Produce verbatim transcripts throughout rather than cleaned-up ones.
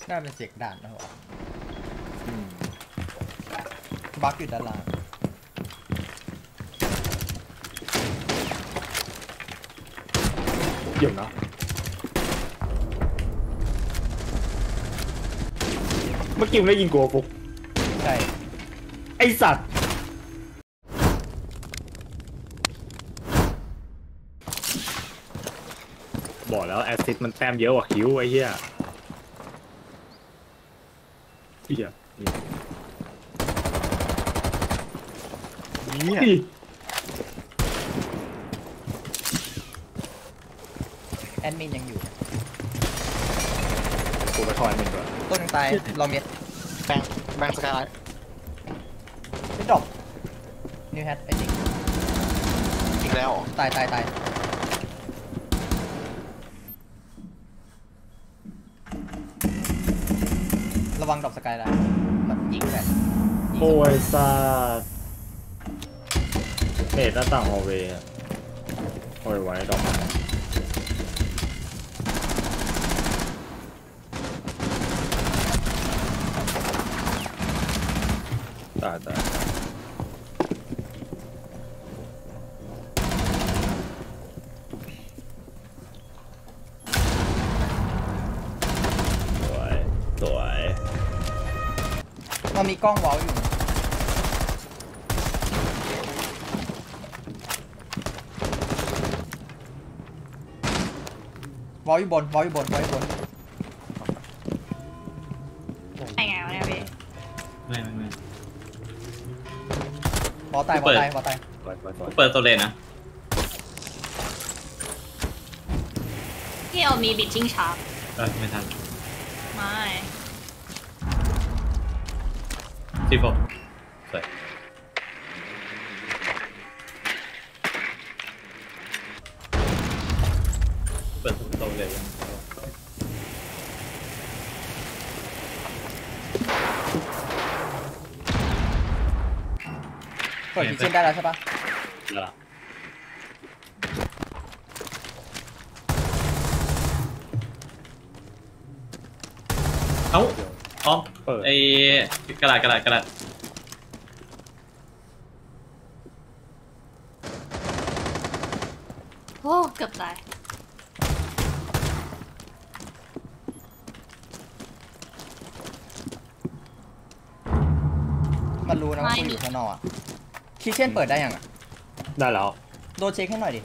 น่าเป็นเสียงด่านนะวะบั๊กอยู่ด้านล่างเดี๋ยวนะเมื่อกี้มึงได้ยิงกูปุ๊บใช่ไอสัตว์บอกแล้วแอซิดมันแต้มเยอะกว่าคิวไอ้เหี้ยเหี้ยเนี่ยแอดมินยังอยู่กูไปคอยมันก่อนต้นยังตายรอเม็ดแบงแบงสกายไม่ดรอปนิวแฮทไอ้จริงอีกแล้วตายตายตายระวังดรอปสกายได้แบบยิงแบบโอ้ยสัตว์เอ็ดหน้าต่างฮอลเวย์โอ้ยไว้ดอกตายตายสวยสวยมันมีกล้องวอลอยู่วอลอยู่บนวอลอยู่บนวอลอยู่บนไงไงวะเนี่ยพี่ไม่ไม่ไม่บอลตายบอลตายบอลตายเปิดโซเลนนะพี่เอามีบิดชิ่งชาร์ปเออไม่ทันไม่สิบหกสวยเปิดโซเลนเปิดคิเช่นได้แล้วใช่ปะได้ละเอ้าอ๋อไอ้กระดาษกระดาษกระดาษโอ้เกือบตายมันรู้นะว่าคุณอยู่ข้างนอกคิเช่นเปิดได้ยังอ่ะได้แล้วโดนเช็คให้หน่อยดิ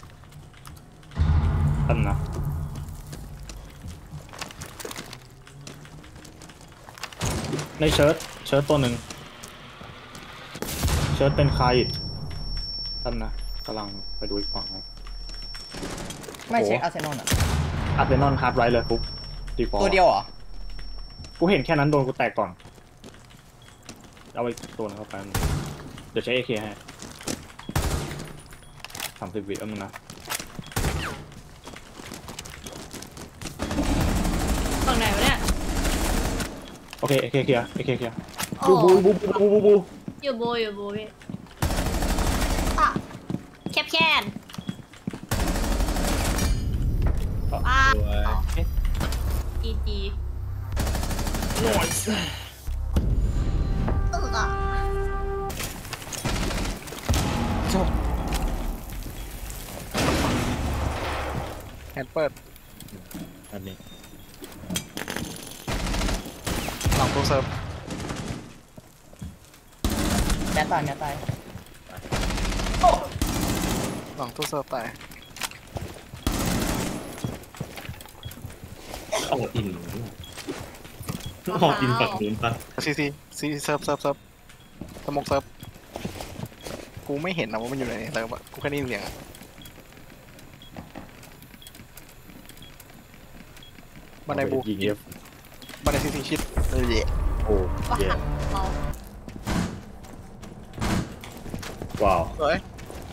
ตั้งนะในเชิ้ตเชิ้ตตัวหนึ่งเชิ้ตเป็นใครตั้งนะกำลังไปดูอีกฝั่งนะไม่เช็คอาร์เซนอลอ่ะอาร์เซนอลฮาร์ดไรเลยปุ๊บดีฟอลตัวเดียวเหรอกูเห็นแค่นั้นโดนกูแตกก่อนเอาไปตัวนึงเข้าไปเดี๋ยวใช้ เอ เค ให้สามสิบวิแล้วมึงนะฝั่งไหนวะเนี่ยโอเค เอ เค เคลียร์ เอ เค เคลียร์บูบูบูบูบูบูบูอยู่บูอยู่บูพี่อ่ะแคบแค้นอ้าวจีจีหน่อยเอออ่ะจบแฮนด์เปิดอันนี้หลังตู้เซิร์ฟแกตายแกตายหลังตู้เซิร์ฟตายออกอินออกอินฝั่งนู้นปะซีซีซีเซิร์ฟเซิร์ฟเซิร์ฟสมกเซิร์ฟกูไม่เห็นนะว่ามันอยู่ไหนแต่กูแค่ได้ยินเสียงบันไดบูยิงเอฟบันไดซีซีชิดเลยโอ้เย่ว้าวเฮ้ย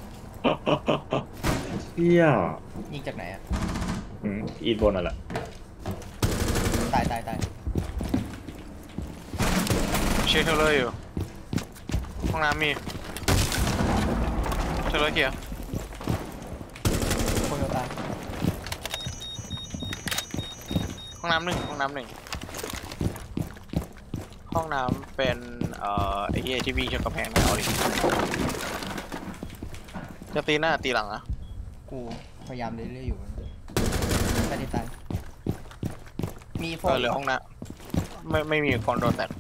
เที่ยยิงจากไหนอ่ะอืมอีทบนนั่นแหละตายตายตายเชื่อเทเลอร์อยู่ห้องน้ำมีเทเลอร์เกียร์คนตายห้องน้ำหนึ่งห้องน้ำหนึ่งห้องน้ำเป็นเอ่อไอ้ที่ที่วิ่งชนกำแพงนะเอาดิจะตีหน้าตีหลังอะกูพยายามเรื่อยๆอยู่ไม่ได้ตายมีโฟเออเหลือห้องน้ำไม่ไม่มีคนโดนแตก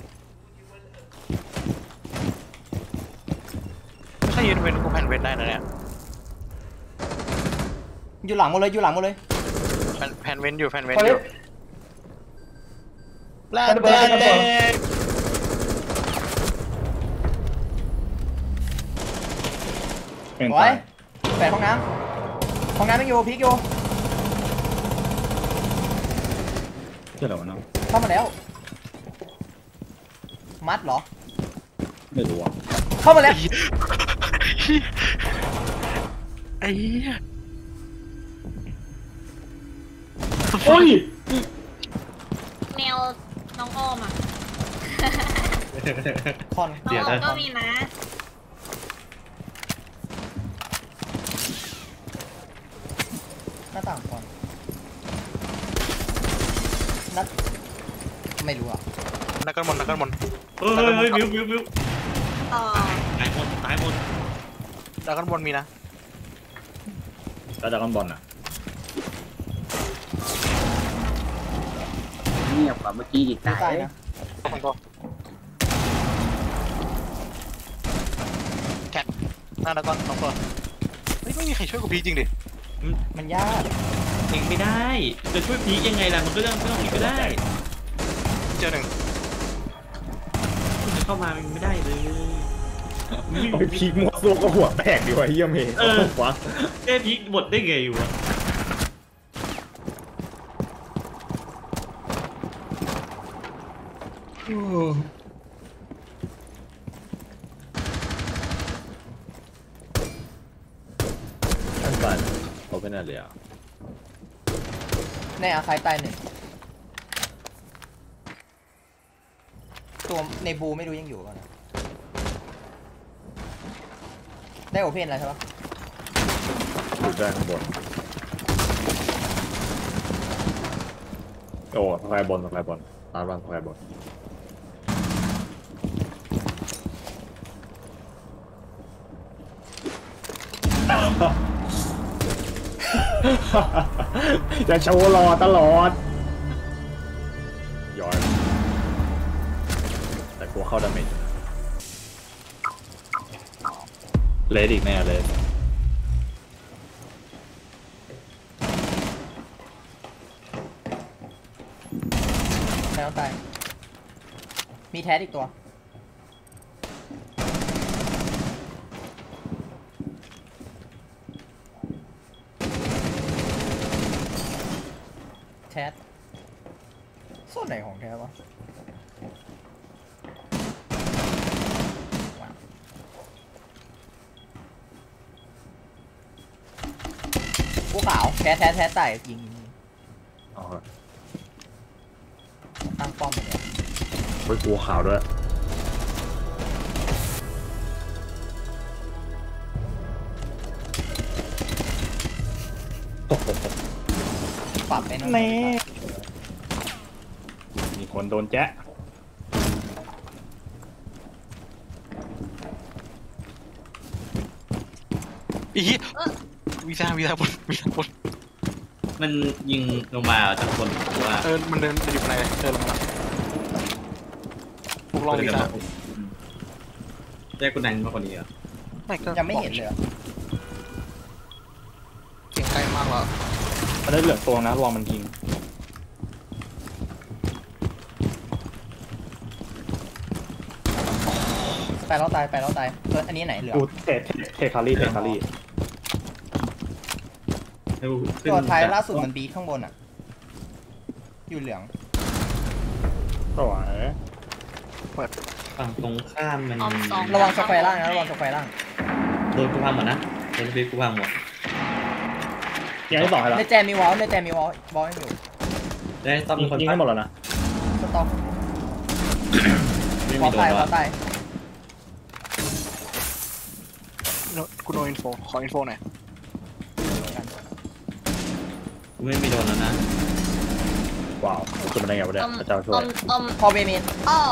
ไม่ใช่ยืนเว้นกูแผ่นเว้นได้นะเนี่ยอยู่หลังหมดเลยอยู่หลังหมดเลยแผ่นแผ่นเว้นอยู่แผ่นเว้นพออแล้วยู่ลาระเบิดระเบิดเป็นโอ้ตาย ยแปดห้องน้ำห้องน้ำไม่อยู่พลิกอยู่เชื่อเหรอวะน้องเข้ามาแล้ว มัดเหรอไม่รู้อ่ะเข้ามาแล้วไอ้เหี้ยโอ้ยแนวน้องอ้อมอ่ะคอนน้องอ้อมก็มีนะหน้าต่างคอนนัดไม่รู้อ่ะนักกันบนนักกันบนเฮ้ยเฮ้ยวิววิววิวต่อตายหมดตายหมดนักกันบนมีนะแล้วดราก้อนบอลอ่ะเงียบกว่าเมื่อกี้อีกดูตายใต้เลยนะมันก็แคทหน้านักกันสองตัวเฮ้ยไม่มีใครช่วยกูพีจริงดิมันยากเองไม่ได้จะช่วยพีคยังไงล่ะมันก็เรื่องไม่ต้องพีคก็ได้เจอหนึ่งคุณจะเข้ามามันไม่ได้เลยเอาไปพีกมัวตัวก็หัวแตกดีกว่าเฮียเมย์เออวะแค่พีคหมดได้ไงอยู่อะท่านบันโอเปนอะไรอ่ะในอาคายใต้หนึ่งตัวในบูไม่รู้ยังอยู่ก่อนนะได้โอเพนอะไรใช่ปะอยู่ด้านข้างบนโอ้สไฟบอลสไฟบอลตามบ้านสไฟบอลจะโชว์รอตลอดย้อยแต่กลัวเข้าดาเมจเลดอีกแน่เลยแล้วตายมีแท้อีกตัวแท้ส่วนไหนของแท้วะกูขาวแท้แท้แท้ไต่ยิงยิงยิงอ๋อตั้งป้อมไปเนี่ยเฮ้ยกลัวขาวด้วยปรับไปนั่นมีคนโดนแจ๊ะอีวีซ่าวีซ่าบนวีซ่าบนมันยิงลงมาจากคนหรือว่าเออมันเดินมันอยู่ไหนเดินลงมาพวกลองวีซ่าได้คุณนังมากกว่านี้เหรอไม่ก็ยังไม่เห็นเลยอะเสียงใกล้มากแล้วมันได้เหลืองตัวนะระวังมันยิงไปแล้วตายไปแล้วตายเอออันนี้ไหนเหลือดูเทเทเทคารี่เทคารี่ให้กูขึ้นตัวท้ายล่าสุดมันบีข้างบนอ่ะ อยู่เหลืองสวยฝั่งตรงข้ามมันออมสองระวังสแควร์ล่างนะระวังสแควร์ล่างโดนกูพังหมดนะโดนพีคกูพังหมดยังที่สองให้แล้วในแจมมีวอลในแจมมีวอลวอลยังอยู่ได้ต้องมีคนยิงพัให้งหมดแล้วนะสต็อกไม่วมีอลโดตาน ยวแล้อวลตายกูโดนอินโฟขออินโฟหน่อยกูไม่มีโดนแล้วนะว้าวขึ้นมาได้ไงวะเนี่ยอมพระเจ้าช่วอย มอมพอเบเมนอ้อ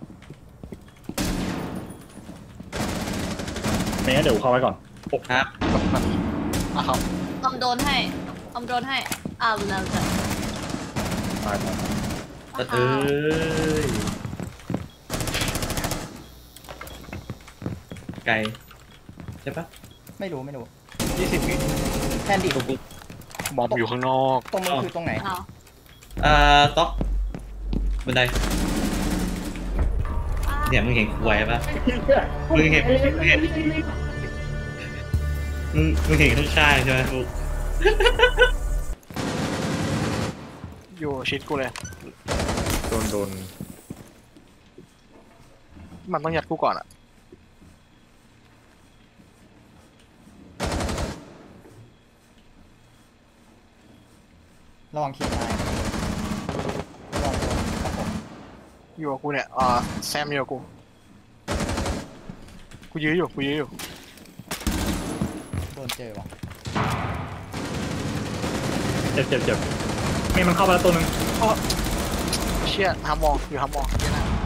ไม่งั้นเดี๋ยวกูเข้าไว้ก่อนโอ้ครับแบบนั้นอ่ะครับอมโดนให้อมโดนให้อ้าวแล้วจ้ะตายตายตะเอ้ยไกลใช่ปะไม่รู้ไม่รู้ยี่สิบวิแทนดิบอมอยู่ข้างนอกตรงมือคือตรงไหนอ้าวอ่าต๊อกบันไดเนี่ยมึงเห็นกูไว้ปะมึงเห็นมึงเห็นมึงมึงเห็นข้างๆใช่ไหมฟุกอยู่ชิดกูเลยโดนโดนมันต้องยัดกูก่อนอะระวังเขียนไม้ระวังตัวครับผมอยู่กับกูเนี่ยอ่าแซมอยู่กับกูกูยื้ออยู่กูยื้ออยู่โดนเจอว่ะเจ็บเจ็บเจ็บมีมันเข้ามาแล้วตัวหนึงเชี่ยทำมองอยู่ทำมองเชี่ยนะ